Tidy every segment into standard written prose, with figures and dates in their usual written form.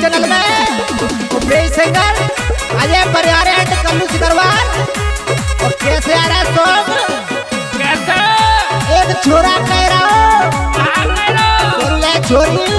Channel में singer Ajay Pariyare and Kallu Sikarwar. और कैसे आ रहा है सॉन्ग? कैसे? एक छोरा कह रहा हो छोरी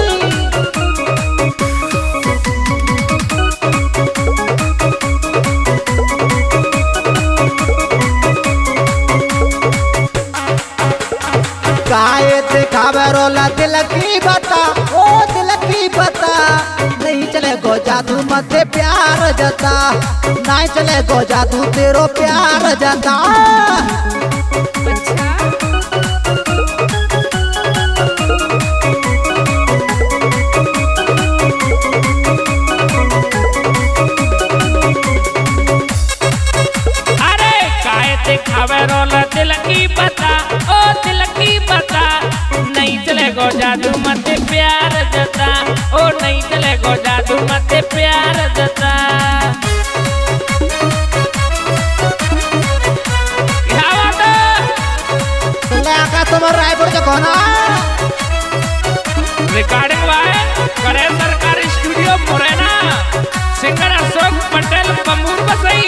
काहे दिखावे रोला दिल की बता, ओ दिल की बता। नहीं चले गो जादू मत प्यार जता, नहीं चले गो जादू तेरो प्यार जता। अरे काहे दिखावे रोला दिल की बता, ओ दिल की बता। नहीं चले गो जादू मत प्यार जता, ओ नहीं चले गो जादू मत प्यार जता। क्या बात है? तुम्हारा रायपुर के कोना रिकॉर्डिंग वाले करे सरकारी स्टूडियो मुरैना। सिंगर अशोक पटेल बमूर बसई।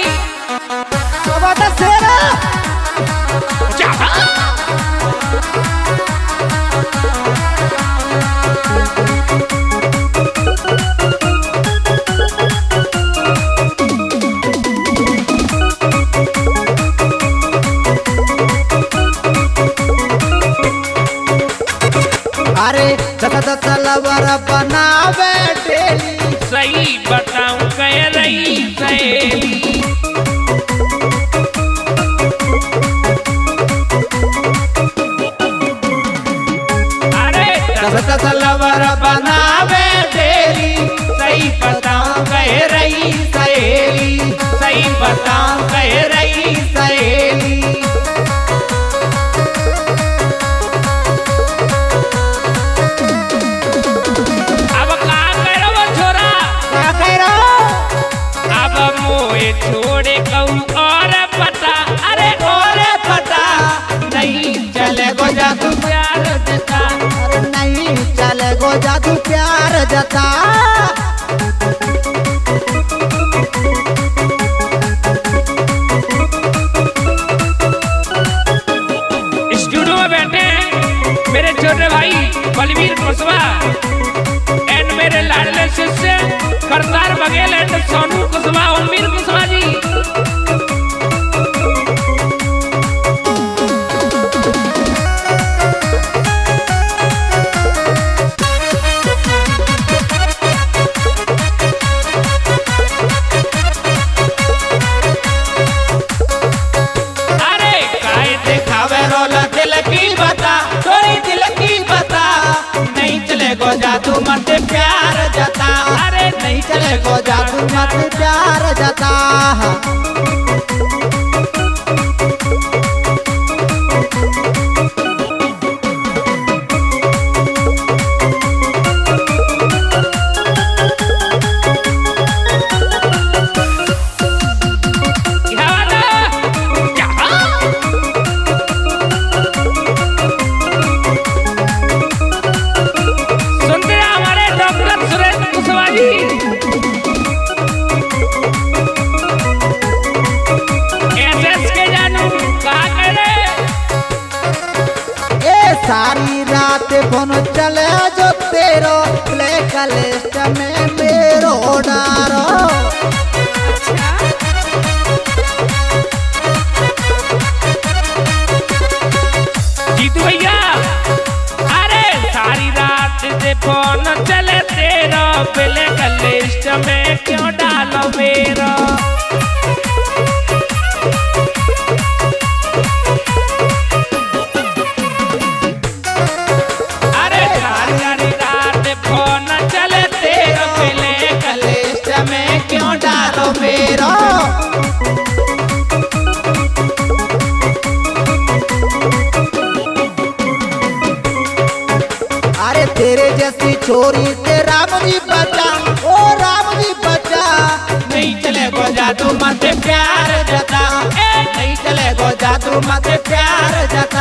अरे दस लवर बनावे डेली। सही बताऊं कह रही सहेली। अरे दस लवर बनावे डेली। सही बताऊं कह रही सहेली। सही बताऊं कह रही सहेली। छोड़े कहूँ और पता, अरे और पता। नहीं चले गो जादू प्यार जता, अरे नहीं चले गो जादू प्यार जता। स्टूडियो में बैठे मेरे छोटे भाई बलवीर कुशवाहा एंड मेरे लाडले शिष्य करतार बघेल एंड सोनू कुशवाहा उम्मीद कुशवाहा जी। अरे काहे दिखावे रोला दिल की बता, थोड़ी दिल की बता। नहीं चले गो जादू मत प्यार जता, अरे नहीं चले गो जादू मत प्यार जता। सारी रात फोन चले जो तेरो ब्लैक लिस्ट में मेरो डारो। जीतू भैया अरे सारी रात से फोन चले तेरा ब्लैक लिस्ट में क्यों डालो मेरो। क्यों डालो मेरो। अरे तेरे जैसी छोरी से राम जी बचा, ओ राम जी बचा। नहीं चले गो जादू मत प्यार जता, नहीं चले गो जादू मत प्यार जता।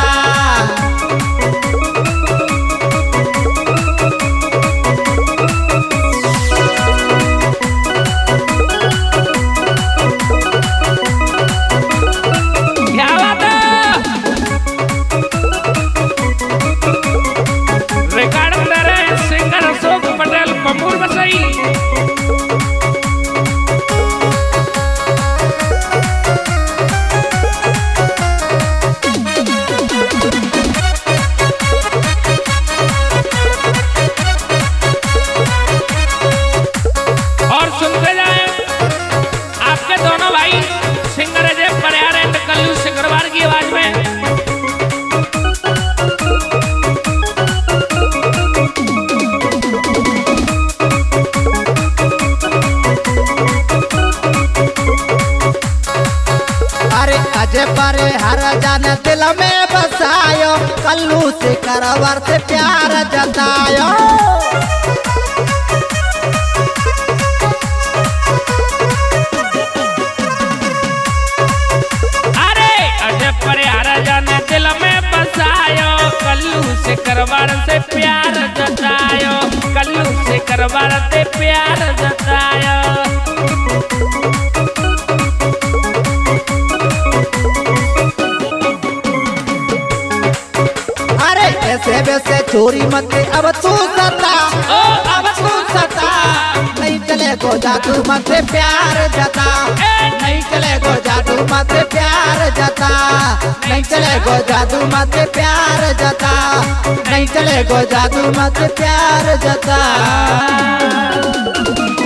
कल्लू से करवर से प्यार जतायो। अरे अजय परिहार जाने दिल में बसायो, कल्लू से करवर से प्यार जतायो, कल्लू से करवर से प्यार जतायो। ऐसे वैसे चोरी मत अब तू सता, ओ अब तू सता, नहीं चले गो जादू मत प्यार जता, नहीं चले गो जादू मत प्यार जता, नहीं चले गो जादू मत प्यार जता, नहीं चले गो जादू मत प्यार जता।